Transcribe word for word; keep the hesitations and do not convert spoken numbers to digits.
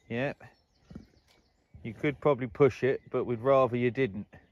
Yep. You could probably push it, but we'd rather you didn't.